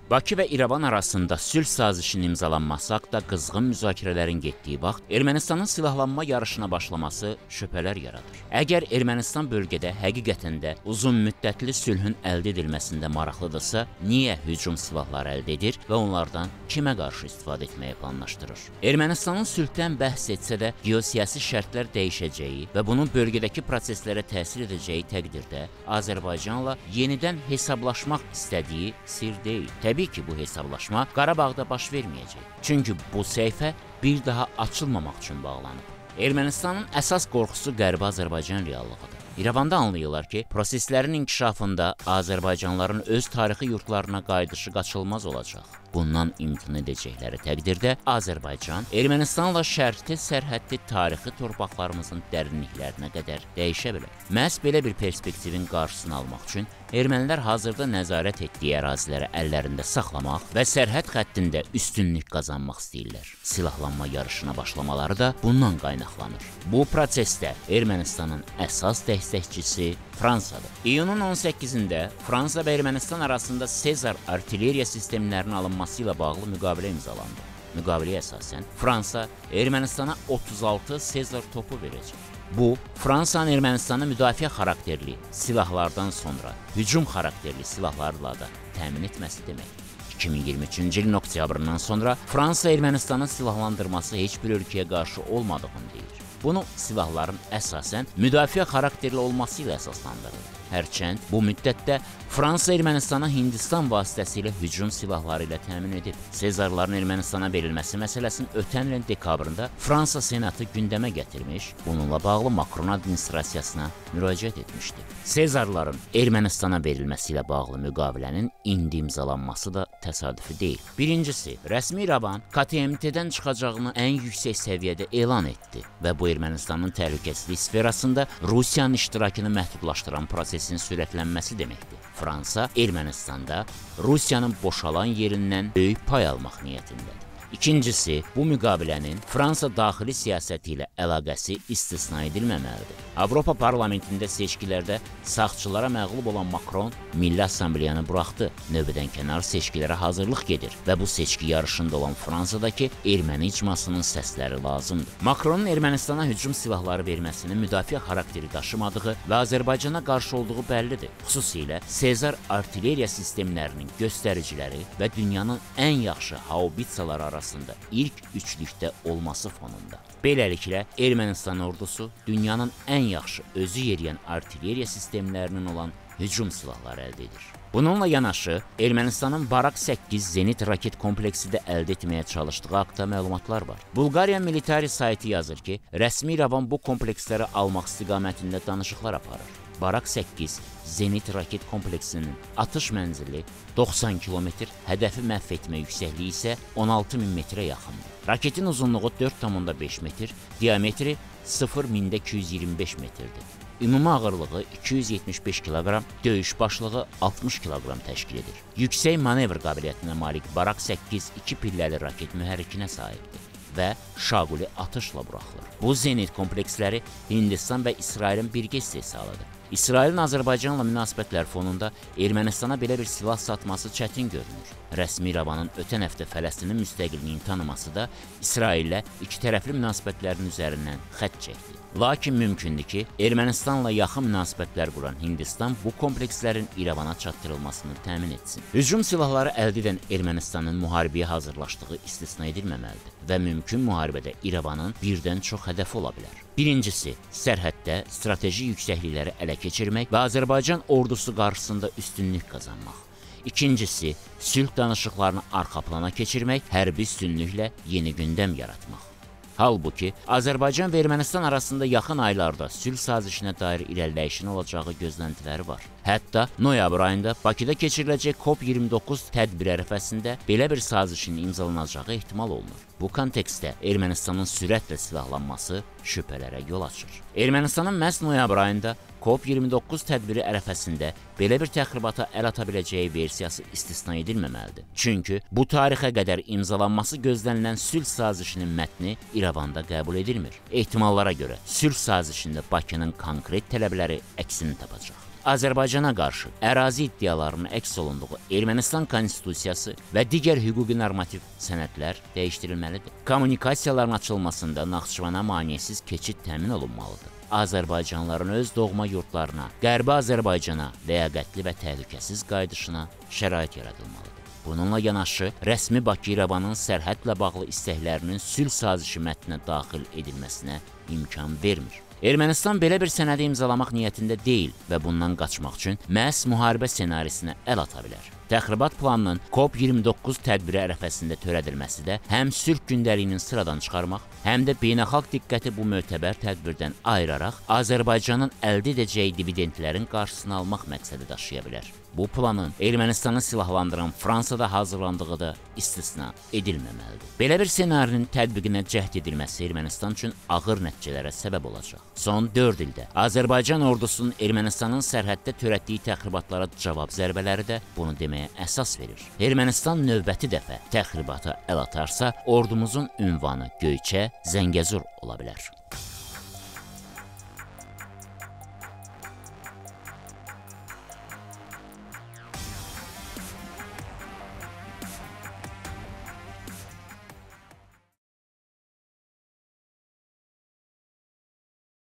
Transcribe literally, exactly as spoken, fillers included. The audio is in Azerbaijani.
Bakı və İrəvan arasında sülh sazişinin imzalanması haqqında qızğın müzakirələrin getdiyi vaxt Ermənistanın silahlanma yarışına başlaması şübhələr yaradır. Əgər Ermənistan bölgədə həqiqətən də uzun müddətli sülhün əldə edilməsində maraqlıdırsa, niyə hücum silahları əldə edir və onlardan kimə qarşı istifadə etməyi planlaşdırır? Ermənistanın sülhdən bəhs etsə də geosiyasi şərtlər dəyişəcəyi və bunun bölgədəki proseslərə təsir edəcəyi təqdirdə Azərbaycanla yenidən hesablaşmaq istədiyi sir deyil. Təbii ki, bu hesablaşma Qarabağda baş verməyəcək. Çünki bu səhifə bir daha açılmamaq üçün bağlanıb. Ermənistanın əsas qorxusu Qərbi Azərbaycan reallığıdır. İrəvanda anlayırlar ki, proseslərin inkişafında Azərbaycanlıların öz tarixi yurtlarına qayıdışı qaçılmaz olacaq. Bundan imtina edəcəkləri təqdirdə Azərbaycan Ermənistanla şərti sərhədli tarixi torpaqlarımızın dərinliklərinə qədər dəyişə bilər. Məhz belə bir perspektivin qarşısını almaq üçün ermənilər hazırda nəzarət etdiyi əraziləri əllərində saxlamaq və sərhəd xəttində üstünlük qazanmaq istəyirlər. Silahlanma yarışına başlamaları da bundan qaynaqlanır. Bu prosesdə Ermənistanın əsas dəstəkçisi Fransadır. İyunun on səkkizində Fransa və Ermənistan arasında Sezar artilleriya sistemlərinin alınması ilə bağlı müqavilə imzalandı. Müqaviləyə əsasən Fransa Ermənistana otuz altı Sezar topu verəcək. Bu, Fransanın Ermənistana müdafiə xarakterli silahlardan sonra hücum xarakterli silahlarla da təmin etməsi deməkdir. iki min iyirmi üçüncü ilin oktyabrından sonra Fransa Ermənistanın silahlandırması heç bir ölkəyə qarşı olmadığını deyir. Bunu silahların əsasən müdafiə xarakterli olması ilə əsaslandırır. Hərçənd bu müddətdə Fransa Ermənistana Hindistan vasitəsilə hücum silahları ilə təmin edib. Sezarların Ermənistana verilməsi məsələsinin ötən ilin dekabrında Fransa Senatı gündəmə gətirmiş, bununla bağlı Makron administrasiyasına müraciət etmişdi. Sezarların Ermənistana verilməsi ilə bağlı müqavilənin indi imzalanması da təsadüfi deyil. Birincisi, rəsmi İrəvan K T M T-dən çıxacağını ən yüksək səviyyədə elan etdi və bu Ermənistanın təhlükəsizlik sferasında Rusiyanın iştirakını məhdudlaşdıran prosesin sürətlənməsi deməkdir. Fransa Ermənistanda Rusiyanın boşalan yerindən böyük pay almaq niyyətindədir. İkincisi, bu müqavilənin Fransa daxili siyasəti ilə əlaqəsi istisna edilməməlidir. Avropa parlamentində seçkilərdə sağçılara məğlub olan Makron Milli Assambleyanı buraxdı. Növbədən kənar seçkilərə hazırlıq gedir və bu seçki yarışında olan Fransadakı erməni icmasının səsləri lazımdır. Makronun Ermənistana hücum silahları verməsinin müdafiə xarakteri daşımadığı və Azərbaycana qarşı olduğu bəllidir. Xüsusilə Sezar artilleriya sistemlərinin göstəriciləri və dünyanın ən yaxşı haubitsaları arasında ilk üçlükdə olması fonunda. Beləliklə, Ermənistan ordusu dünyanın ən yaxşı özü yeriyən artilleriya sistemlərinin olan hücum silahları əldə edir. Bununla yanaşı, Ermənistanın Barak səkkiz zenit raket kompleksi də əldə etməyə çalışdığı haqda məlumatlar var. Bulqariya militari sayti yazır ki, rəsmi İrəvan bu kompleksləri almaq istiqamətində danışıqlar aparır. Barak səkkiz zenit raket kompleksinin atış mənzili doxsan kilometr, hədəfi məhv etmə yüksəkliyi isə on altı min metrə yaxındır. Raketin uzunluğu dörd tam onda beş metr, diametri sıfır min iki yüz iyirmi beş metrdir. Ümumi ağırlığı iki yüz yetmiş beş kiloqram, döyüş başlığı altmış kiloqram təşkil edir. Yüksək manevr qabiliyyətinə malik Barak səkkiz iki pilləli raket mühərrikinə sahibdir və şaquli atışla buraxılır. Bu zenit kompleksləri Hindistan və İsrailin birgə istehsalıdır. İsrailin Azərbaycanla münasibətlər fonunda Ermənistana belə bir silah satması çətin görünür. Rəsmi İrəvanın ötən həftə Fələstinin müstəqilliyini tanıması da İsraillə iki tərəfli münasibətlərin üzərindən xətt çəkdi. Lakin mümkündür ki, Ermənistanla yaxın münasibətlər quran Hindistan bu komplekslərin İrəvana çatdırılmasını təmin etsin. Hücum silahları əldə edən Ermənistanın müharibəyə hazırlaşdığı istisna edilməməlidir və mümkün müharibədə İrəvanın birdən çox hədəfi ola bilər. Birincisi, sərhəddə strateji yüksəklikləri ələ keçirmək və Azərbaycan ordusu qarşısında üstünlük qazanmaq. İkincisi, sülh danışıqlarını arxa plana keçirmək, hərbi üstünlüklə yeni gündəm yaratmaq. Halbuki, Azərbaycan və Ermənistan arasında yaxın aylarda sülh sazişinə dair irəliləyişin olacağı gözləntiləri var. Hətta noyabr ayında Bakıda keçiriləcək COP iyirmi doqquz tədbiri ərəfəsində belə bir sazişin imzalanacağı ehtimal olunur. Bu kontekstdə Ermənistanın sürətlə silahlanması şübhələrə yol açır. Ermənistanın məhz noyabr ayında COP iyirmi doqquz tədbiri ərəfəsində belə bir təxribata əl ata biləcəyi versiyası istisna edilməməlidir. Çünki bu tarixə qədər imzalanması gözlənilən sülh sazişinin mətni İrəvanda qəbul edilmir. Ehtimallara görə sülh sazişində Bakının konkret tələbləri əksini tapacaq. Azərbaycana qarşı ərazi iddialarının əks olunduğu Ermənistan konstitusiyası və digər hüquqi normativ sənədlər dəyişdirilməlidir. Kommunikasiyaların açılmasında Naxçıvana maneəsiz keçid təmin olunmalıdır. Azərbaycanlıların öz doğma yurdlarına, Qərbi Azərbaycana ləyaqətli və təhlükəsiz qayıdışına şərait yaradılmalıdır. Bununla yanaşı, rəsmi Bakı-İrəvanın sərhədlə bağlı istəklərinin sülh sazişi mətninə daxil edilməsinə imkan vermir. Ermənistan belə bir sənədi imzalamaq niyyətində deyil və bundan qaçmaq üçün məhz müharibə ssenarisinə əl ata bilər. Təxribat planının COP iyirmi doqquz tədbiri ərəfəsində törədilməsi də həm sülh gündəliyinin sıradan çıxarmaq, həm də beynəlxalq diqqəti bu mötəbər tədbirdən ayıraraq Azərbaycanın əldə edəcəyi dividendlərin qarşısını almaq məqsədi daşıya bilər. Bu planın Ermənistanı silahlandıran Fransada hazırlandığı da istisna edilməməlidir. Belə bir ssenarinin tətbiqinə cəhd edilməsi Ermənistan üçün ağır nəticələrə səbəb olacaq. Son dörd ildə Azərbaycan ordusunun Ermənistanın sərhəddə törətdiyi təxribatlara cavab zərbələri də bunu deməyə əsas verir. Ermənistan növbəti dəfə təxribata əl atarsa, ordumuzun ünvanı Göyçə, Zəngəzur ola bilər.